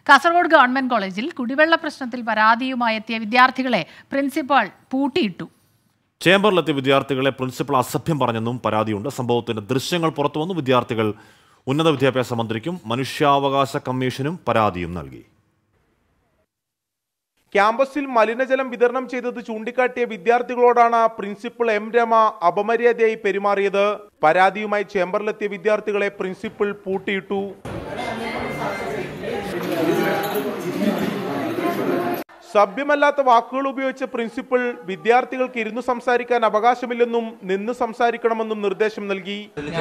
Kasaragod government കോളേജിൽ കുടിവെള്ള പ്രശ്നത്തിൽ പരാതിയുമായി എത്തിയ വിദ്യാർത്ഥികളെ പ്രിൻസിപ്പൽ പൂട്ടിയിട്ടു. ചേംബറിലെത്തിയ വിദ്യാർത്ഥികളെ പ്രിൻസിപ്പൽ അസഭ്യം പറഞ്ഞെന്നും പരാതിയുണ്ട്. സംഭവത്തിന്റെ ദൃശ്യങ്ങൾ പുറത്തുവന്നു. വിദ്യാർത്ഥികൾ ഉന്നത വിദ്യാഭ്യാസ മന്ത്രിക്കും മനുഷ്യാവകാശ കമ്മീഷനും പരാതിയും നൽകി. ക്യാമ്പസിൽ മലിനജലം വിതരണം ചെയ്തത് ചൂണ്ടിക്കാട്ടിയ വിദ്യാർത്ഥികളോടാണ് പ്രിൻസിപ്പൽ എം രമ അപമര്യാദയായി പെരുമാറിയത്. പരാതിയുമായി ചേംബറിലെത്തിയ വിദ്യാർത്ഥികളെ പ്രിൻസിപ്പൽ പൂട്ടിയിട്ടു. സഭ്യമല്ലാത്ത വാക്കുകൾ ഉപയോഗിച്ച പ്രിൻസിപ്പൽ വിദ്യാർത്ഥികൾക്ക് ഇരുന്നു സംസാരിക്കാൻ അവകാശമില്ലെന്നും നിന്ന് സംസാരിക്കണമെന്നും നിർദ്ദേശം നൽകി.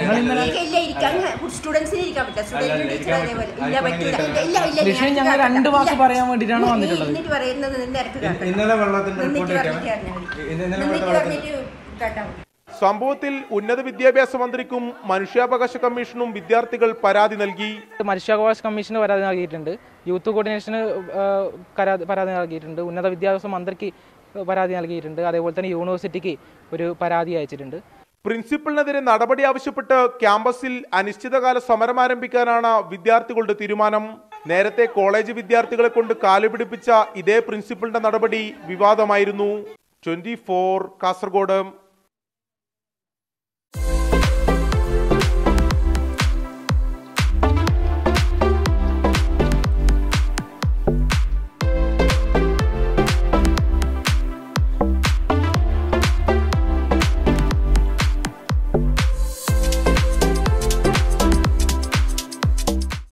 സംഭവത്തിൽ ഉന്നത വിദ്യാഭ്യാസ മന്ത്രിക്കും മനുഷ്യാവകാശ കമ്മീഷനും വിദ്യാർത്ഥികൾ പരാതി നൽകി. മനുഷ്യാവകാശ കമ്മീഷന് പരാതി നൽകിയിട്ടുണ്ട്, യൂത്ത് കോർഡിനേഷന് പരാതി നൽകിയിട്ടുണ്ട്, ഉന്നത വിദ്യാഭ്യാസ മന്ത്രിക്ക് പരാതി നൽകിയിട്ടുണ്ട്, അതേപോലെ തന്നെ യൂണിവേഴ്സിറ്റിക്ക് ഒരു പരാതി അയച്ചിട്ടുണ്ട്. പ്രിൻസിപ്പലിനെതിരെ നടപടി ആവശ്യപ്പെട്ട് ക്യാമ്പസിൽ അനിശ്ചിതകാല സമരം ആരംഭിക്കാനാണ് വിദ്യാർത്ഥികളുടെ തീരുമാനം. നേരത്തെ കോളേജ് വിദ്യാർത്ഥികളെ കൊണ്ട് കാലുപിടിപ്പിച്ച ഇതേ പ്രിൻസിപ്പലിന്റെ നടപടി വിവാദമായിരുന്നു. 24 കാസർഗോഡ്.